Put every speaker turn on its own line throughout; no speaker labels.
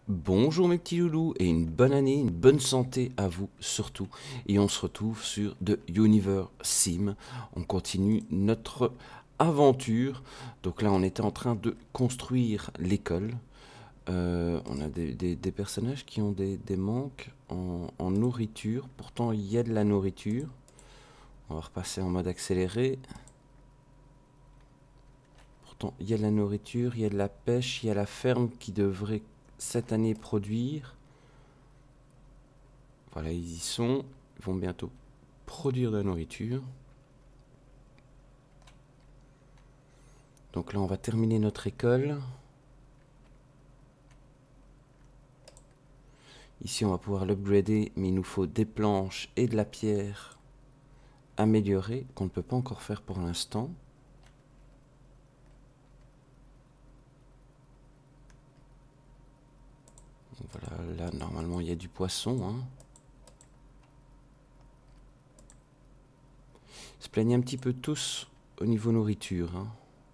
Bonjour mes petits loulous et une bonne année, une bonne santé à vous surtout. Et on se retrouve sur The Universe Sim. On continue notre aventure. Donc là on était en train de construire l'école. On a des personnages qui ont des manques en nourriture. Pourtant il y a de la nourriture. On va repasser en mode accéléré. Pourtant il y a de la nourriture, il y a de la pêche, il y a la ferme qui devrait cette année produire. Voilà, ils y sont. Ils vont bientôt produire de la nourriture. Donc là, on va terminer notre école. Ici, on va pouvoir l'upgrader, mais il nous faut des planches et de la pierre améliorée, qu'on ne peut pas encore faire pour l'instant. Voilà, là, normalement, il y a du poisson. Hein. Ils se plaignent un petit peu tous au niveau nourriture. Hein.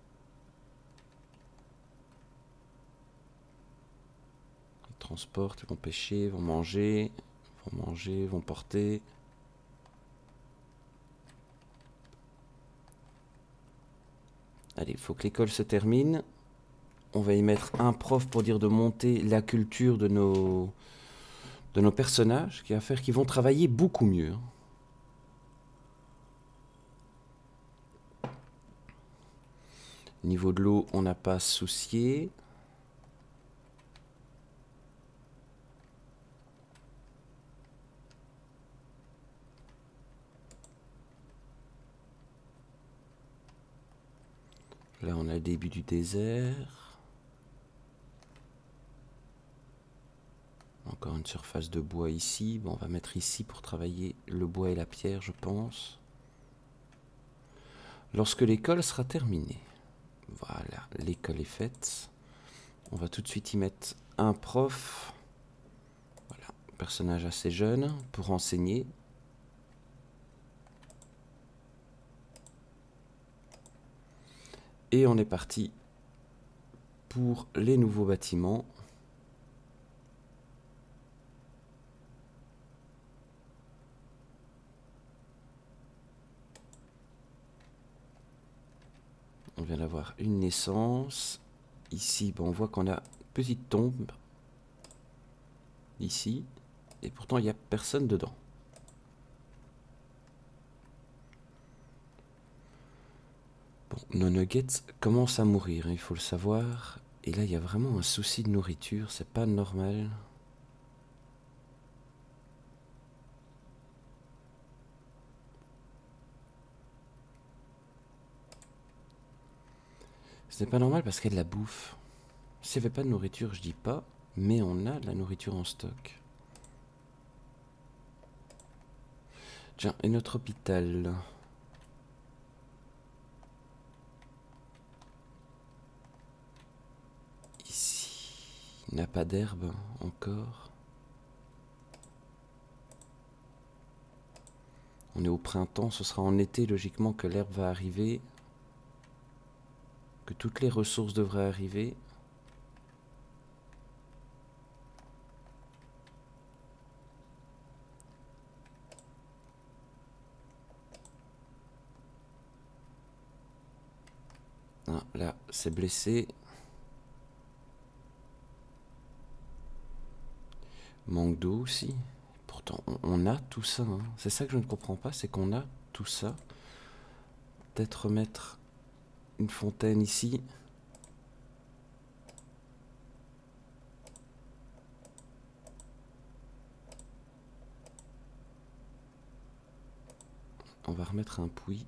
Ils transportent, ils vont pêcher, ils vont manger, ils vont porter. Allez, il faut que l'école se termine. On va y mettre un prof pour dire de monter la culture de nos personnages, qui va faire qu'ils vont travailler beaucoup mieux. Niveau de l'eau, on n'a pas à se soucier. Là, on a le début du désert. Encore une surface de bois ici. Bon, on va mettre ici pour travailler le bois et la pierre, je pense. Lorsque l'école sera terminée. Voilà, l'école est faite. On va tout de suite y mettre un prof. Voilà, personnage assez jeune pour enseigner. Et on est parti pour les nouveaux bâtiments. On vient d'avoir une naissance. Ici, bon, on voit qu'on a une petite tombe. Ici. Et pourtant, il n'y a personne dedans. Bon, nos nuggets commencent à mourir, hein, il faut le savoir. Et là, il y a vraiment un souci de nourriture. C'est pas normal. C'est pas normal parce qu'il y a de la bouffe. S'il n'y avait pas de nourriture, je dis pas. Mais on a de la nourriture en stock. Tiens, et notre hôpital? Ici. Il n'a pas d'herbe encore. On est au printemps, ce sera en été logiquement que l'herbe va arriver. Que toutes les ressources devraient arriver. Ah, là, c'est blessé. Manque d'eau aussi. Pourtant, on a tout ça. Hein. C'est ça que je ne comprends pas, c'est qu'on a tout ça. Peut-être remettre une fontaine ici. On va remettre un puits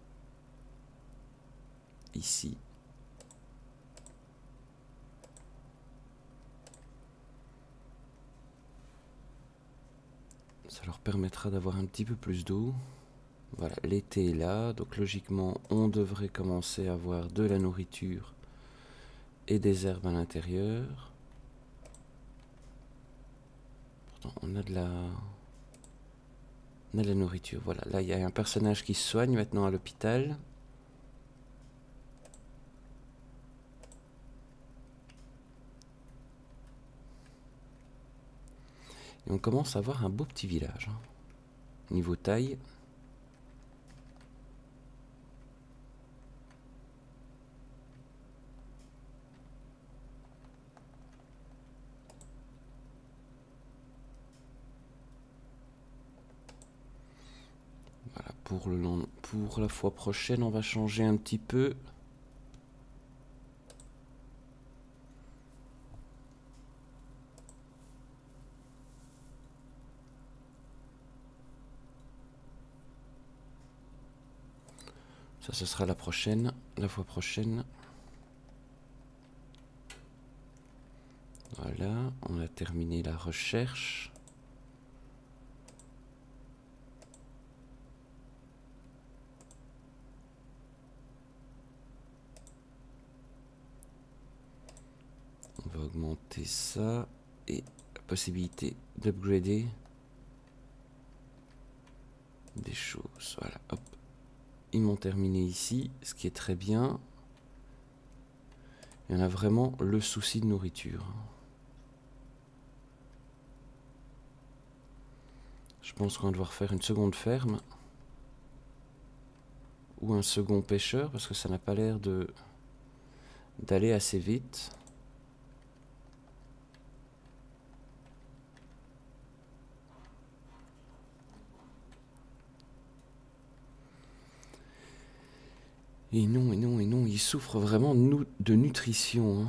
ici. Ça leur permettra d'avoir un petit peu plus d'eau. Voilà, l'été est là, donc logiquement on devrait commencer à avoir de la nourriture et des herbes à l'intérieur. Pourtant on a de la nourriture. Voilà, là il y a un personnage qui se soigne maintenant à l'hôpital. Et on commence à avoir un beau petit village. Hein. Niveau taille. Voilà, pour la fois prochaine, on va changer un petit peu. Ça, ce sera la prochaine, la fois prochaine. Voilà, on a terminé la recherche. On va augmenter ça et la possibilité d'upgrader des choses. Voilà, hop. Ils m'ont terminé ici, ce qui est très bien. Il y en a vraiment le souci de nourriture. Je pense qu'on va devoir faire une seconde ferme. Ou un second pêcheur, parce que ça n'a pas l'air d'aller assez vite. Et non, et non, et non, il souffre vraiment de nutrition. Hein.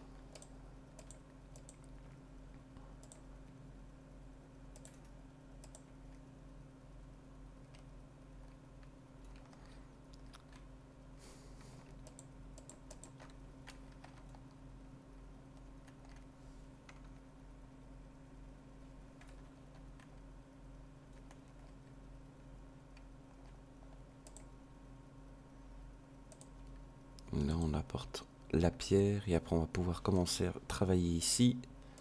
Là, on apporte la pierre et après, on va pouvoir commencer à travailler ici.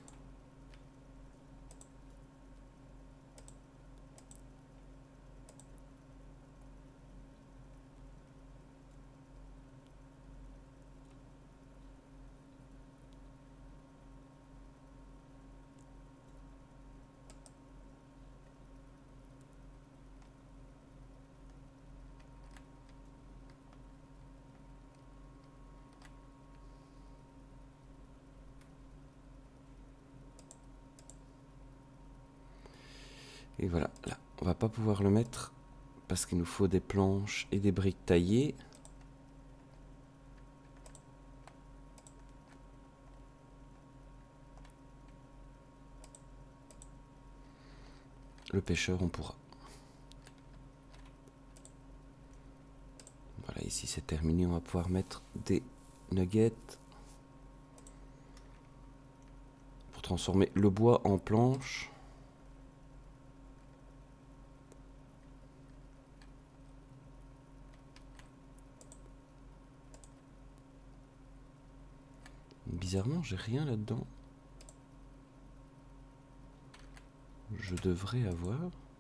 Et voilà, là, on va pas pouvoir le mettre parce qu'il nous faut des planches et des briques taillées. Le pêcheur, on pourra. Voilà, ici c'est terminé, on va pouvoir mettre des nuggets pour transformer le bois en planche. Bizarrement, j'ai rien là-dedans. Je devrais avoir.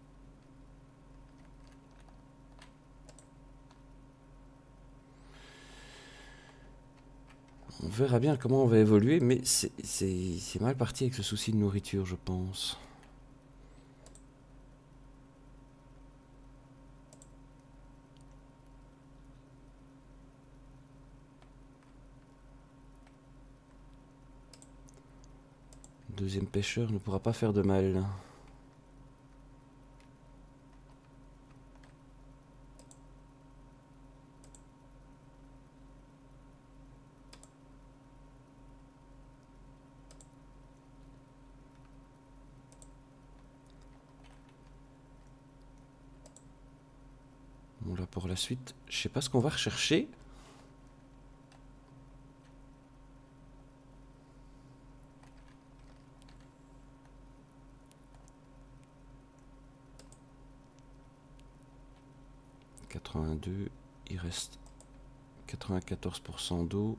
On verra bien comment on va évoluer, mais c'est mal parti avec ce souci de nourriture, je pense. Le deuxième pêcheur ne pourra pas faire de mal. Bon, là pour la suite, je sais pas ce qu'on va rechercher. « 82, il reste 94% d'eau.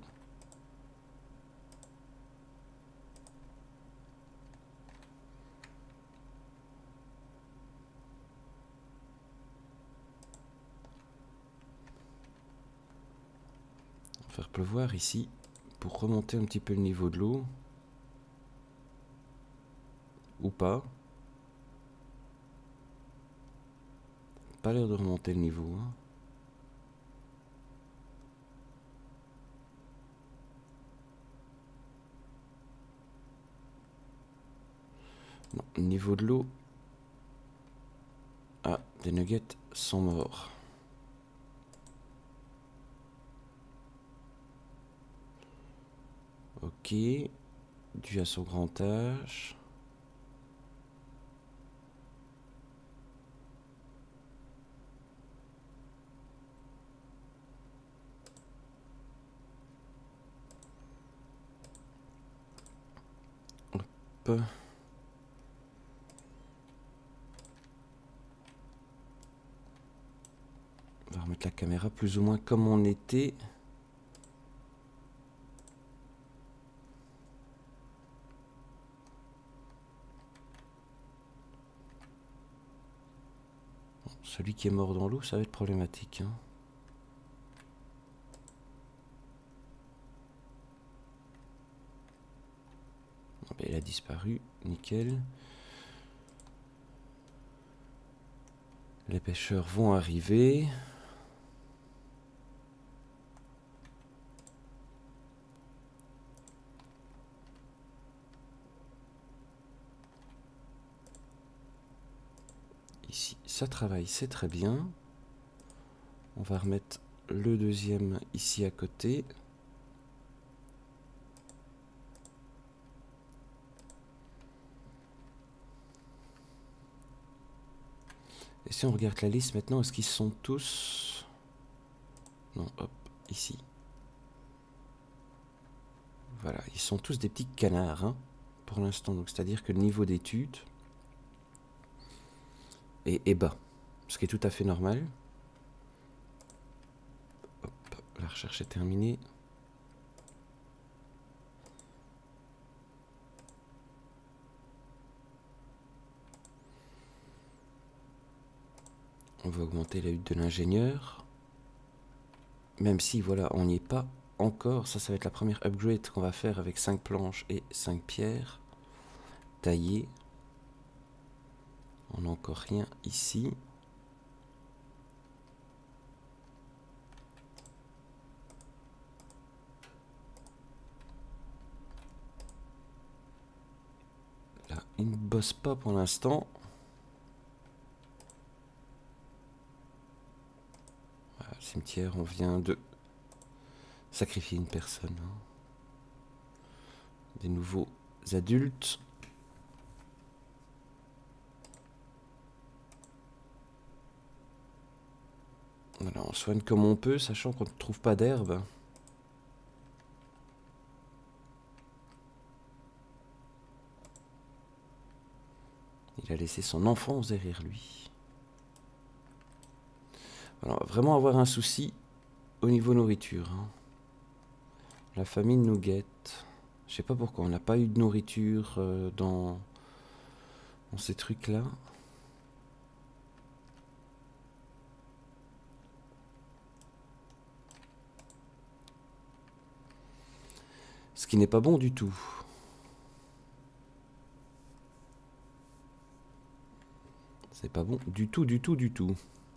On va faire pleuvoir ici pour remonter un petit peu le niveau de l'eau. Ou pas. pas l'air de remonter le niveau. Hein. Non, niveau de l'eau. Ah, des nuggets sont morts. Ok. Dû à son grand âge. Hop. On va remettre la caméra plus ou moins comme on était. Bon, celui qui est mort dans l'eau, ça va être problématique. Hein. Bon, ben, il a disparu, nickel. Les pêcheurs vont arriver. Ici, ça travaille, c'est très bien. On va remettre le deuxième ici à côté. Et si on regarde la liste maintenant, est-ce qu'ils sont tous... Non, hop, ici. Voilà, ils sont tous des petits canards, hein, pour l'instant. Donc c'est-à-dire que le niveau d'études est bas, ce qui est tout à fait normal. Hop, la recherche est terminée. On va augmenter la hutte de l'ingénieur. Même si, voilà, on n'y est pas encore. Ça va être la première upgrade qu'on va faire avec 5 planches et 5 pierres. Taillées. On n'a encore rien ici. Là, il ne bosse pas pour l'instant. Voilà, cimetière, on vient de sacrifier une personne. Hein. Des nouveaux adultes. Voilà, on soigne comme on peut, sachant qu'on ne trouve pas d'herbe. Il a laissé son enfance derrière lui. Alors, on va vraiment avoir un souci au niveau nourriture. Hein. La famine nous guette. Je sais pas pourquoi, on n'a pas eu de nourriture dans ces trucs-là. Ce qui n'est pas bon du tout. C'est pas bon du tout, du tout, du tout.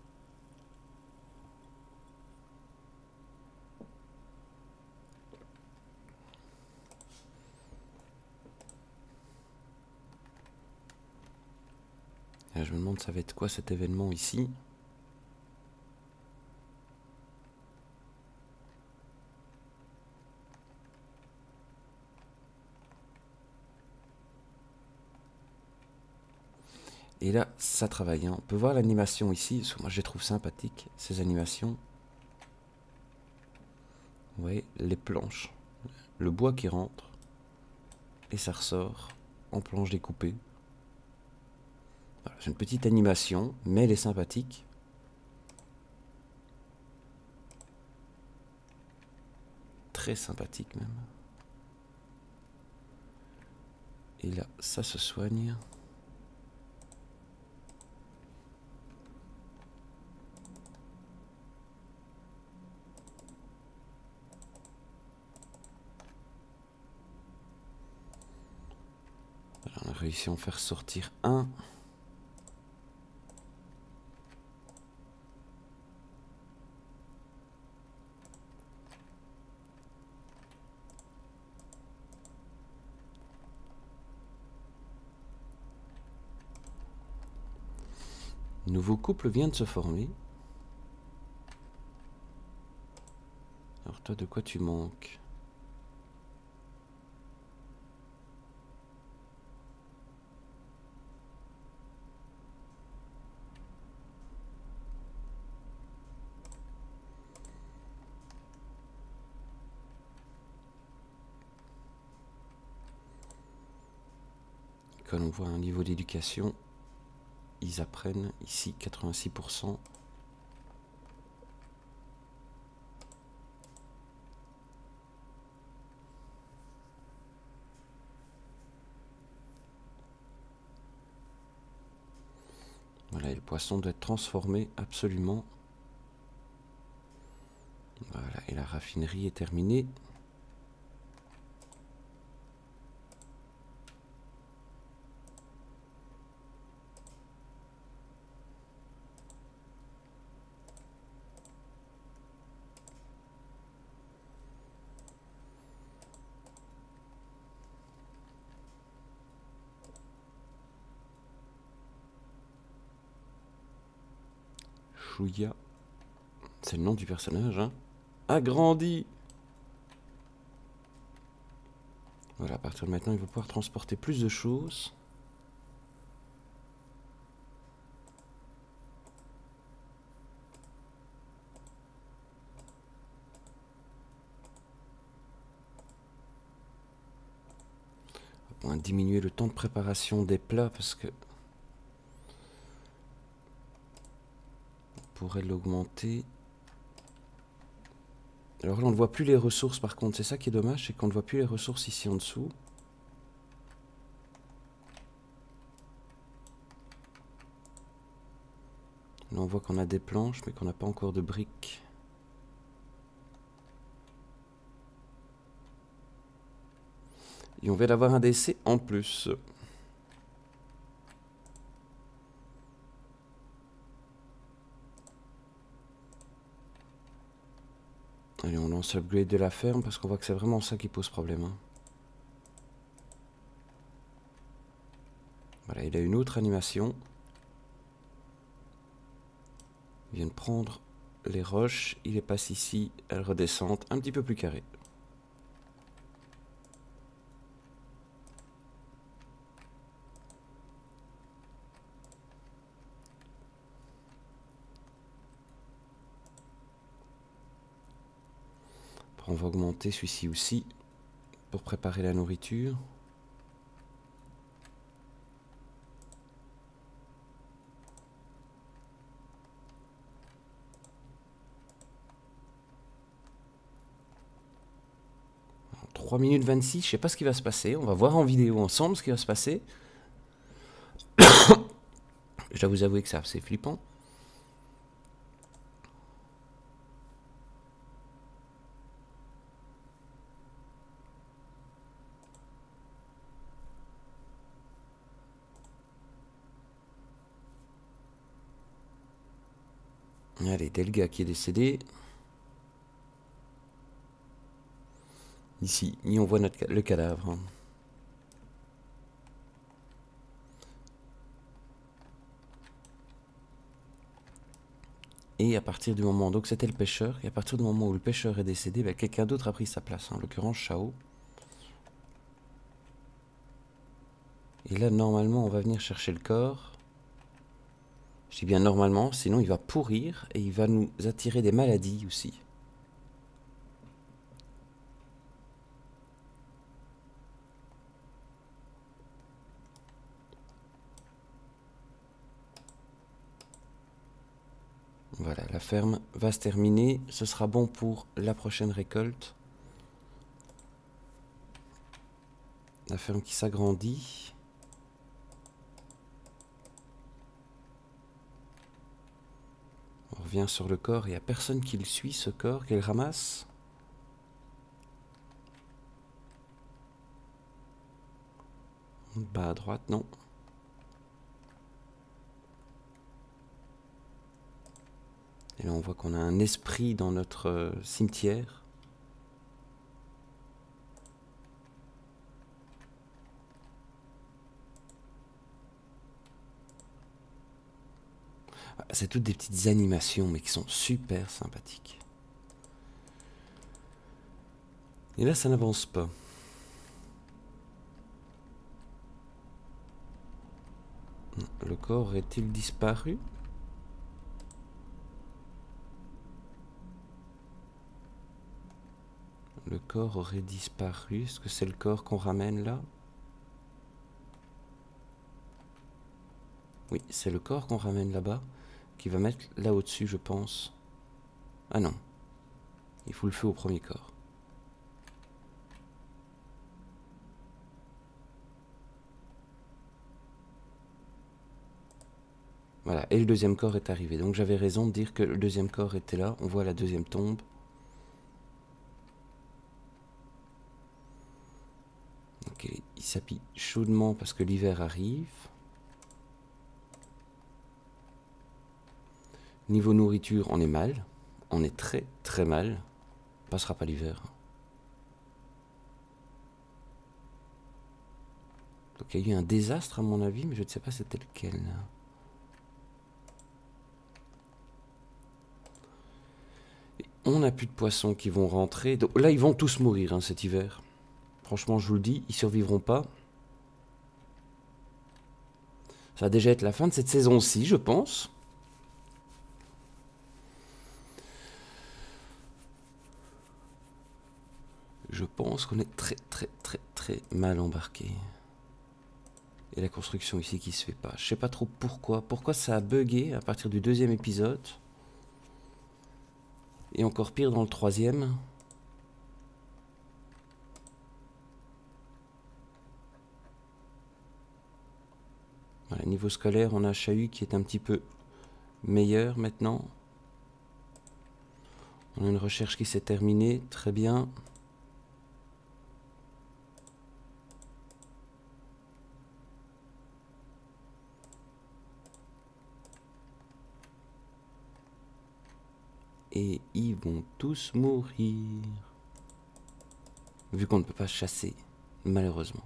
Là, je me demande ça va être quoi cet événement ici. Et là, ça travaille. Hein. On peut voir l'animation ici, parce que moi je les trouve sympathiques, ces animations. Vous voyez, les planches. Le bois qui rentre. Et ça ressort en planche découpée. Voilà, c'est une petite animation, mais elle est sympathique. Très sympathique même. Et là, ça se soigne. Voilà, on a réussi à en faire sortir un. Nouveau couple vient de se former. Alors toi, de quoi tu manques? Quand on voit un niveau d'éducation, ils apprennent ici 86%. Voilà, et le poisson doit être transformé absolument. Voilà, et la raffinerie est terminée. Chouya, c'est le nom du personnage, hein. Agrandi. Voilà, à partir de maintenant, il va pouvoir transporter plus de choses. On va diminuer le temps de préparation des plats parce que on pourrait l'augmenter. Alors là, on ne voit plus les ressources par contre. C'est ça qui est dommage, c'est qu'on ne voit plus les ressources ici en dessous. Là, on voit qu'on a des planches, mais qu'on n'a pas encore de briques. Et on vient d'avoir un décès en plus. Allez, on lance l'upgrade de la ferme parce qu'on voit que c'est vraiment ça qui pose problème, hein. Voilà, il a une autre animation. Il vient de prendre les roches, il les passe ici, elles redescendent un petit peu plus carré. Après, on va augmenter celui-ci aussi pour préparer la nourriture. En 3 minutes 26, je sais pas ce qui va se passer. On va voir en vidéo ensemble ce qui va se passer. Je dois vous avouer que c'est assez flippant. Allez, Delga qui est décédé. Ici, on voit le cadavre. Et à partir du moment, donc c'était le pêcheur, et à partir du moment où le pêcheur est décédé, ben, quelqu'un d'autre a pris sa place, en l'occurrence Shao. Et là, normalement, on va venir chercher le corps. Je dis bien normalement, sinon il va pourrir et il va nous attirer des maladies aussi. Voilà, la ferme va se terminer. Ce sera bon pour la prochaine récolte. La ferme qui s'agrandit. On revient sur le corps. Il n'y a personne qui le suit, ce corps, qui le ramasse. Bas à droite, non. Et là, on voit qu'on a un esprit dans notre cimetière. C'est toutes des petites animations, mais qui sont super sympathiques. Et là, ça n'avance pas. Le corps aurait-il disparu? Le corps aurait disparu. Est-ce que c'est le corps qu'on ramène là? Oui, c'est le corps qu'on ramène là-bas, qui va mettre là au-dessus, je pense. Ah non. Il faut le feu au premier corps. Voilà, et le deuxième corps est arrivé. Donc j'avais raison de dire que le deuxième corps était là. On voit la deuxième tombe. Ok, il s'habille chaudement parce que l'hiver arrive. Niveau nourriture, on est mal. On est très très mal. On passera pas l'hiver. Donc il y a eu un désastre à mon avis, mais je ne sais pas c'était lequel. On n'a plus de poissons qui vont rentrer. Donc là, ils vont tous mourir hein, cet hiver. Franchement, je vous le dis, ils survivront pas. Ça va déjà être la fin de cette saison-ci, je pense. Je pense qu'on est très très très très mal embarqué. Et la construction ici qui se fait pas. Je sais pas trop pourquoi. Pourquoi ça a bugué à partir du deuxième épisode. Et encore pire dans le troisième. Voilà, niveau scolaire, on a un chahut qui est un petit peu meilleur maintenant. On a une recherche qui s'est terminée, très bien. Et ils vont tous mourir. Vu qu'on ne peut pas chasser, malheureusement.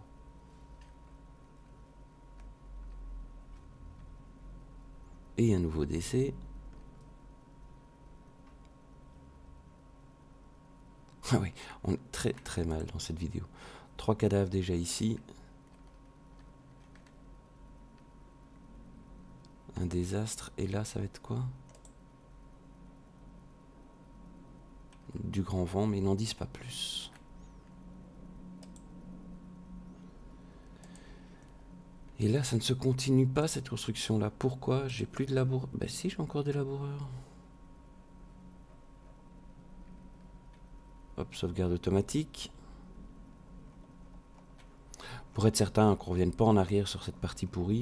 Et un nouveau décès. Ah oui, on est très très mal dans cette vidéo. 3 cadavres déjà ici. Un désastre. Et là, ça va être quoi? Du grand vent, mais ils n'en disent pas plus. Et là, ça ne se continue pas, cette construction-là. Pourquoi? J'ai plus de laboureurs. Ben si, j'ai encore des laboureurs. Hop, sauvegarde automatique. Pour être certain qu'on ne revienne pas en arrière sur cette partie pourrie.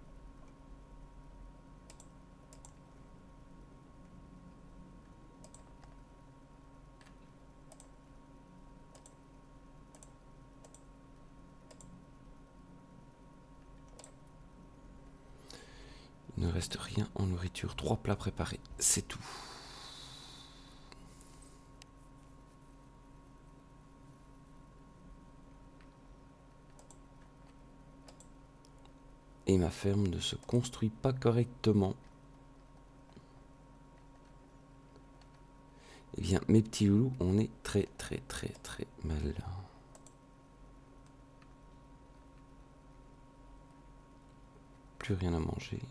Il ne reste rien en nourriture. 3 plats préparés, c'est tout. Et ma ferme ne se construit pas correctement. Eh bien, mes petits loulous, on est très très très très mal. Plus rien à manger.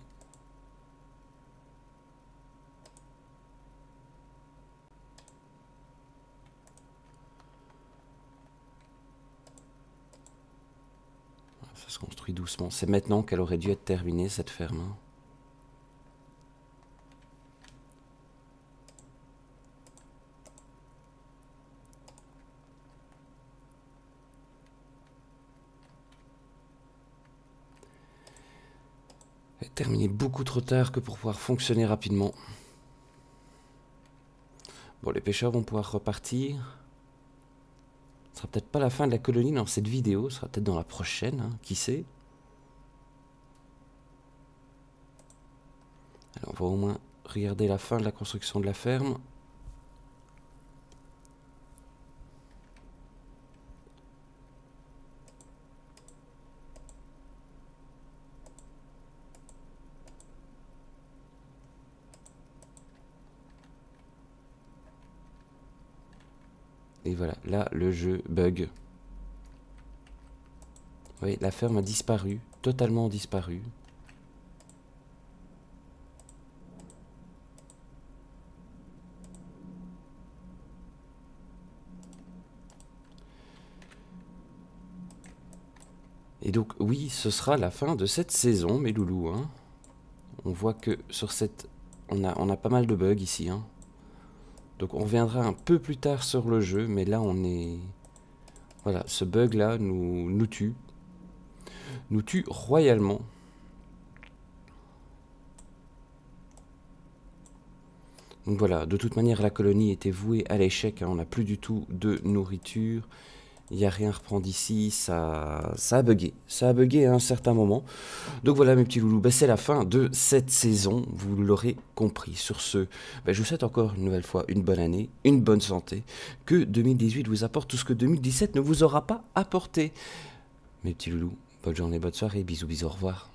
Ça se construit doucement. C'est maintenant qu'elle aurait dû être terminée, cette ferme. Elle est terminée beaucoup trop tard que pour pouvoir fonctionner rapidement. Bon, les pêcheurs vont pouvoir repartir. Ce sera peut-être pas la fin de la colonie dans cette vidéo, ce sera peut-être dans la prochaine, hein, qui sait. Alors, on va au moins regarder la fin de la construction de la ferme. Et voilà, là, le jeu bug. Oui, la ferme a disparu, totalement disparu. Et donc, oui, ce sera la fin de cette saison, mes loulous. Hein. On voit que sur cette... On a pas mal de bugs ici. Hein. Donc, on reviendra un peu plus tard sur le jeu, mais là, on est... Voilà, ce bug-là nous tue. Nous tue royalement. Donc voilà, de toute manière, la colonie était vouée à l'échec. Hein. On n'a plus du tout de nourriture. Il n'y a rien à reprendre ici, ça a bugué. Ça a bugué à un certain moment. Donc voilà mes petits loulous, c'est la fin de cette saison, vous l'aurez compris. Sur ce, je vous souhaite encore une nouvelle fois une bonne année, une bonne santé. Que 2018 vous apporte tout ce que 2017 ne vous aura pas apporté. Mes petits loulous, bonne journée, bonne soirée, bisous bisous, au revoir.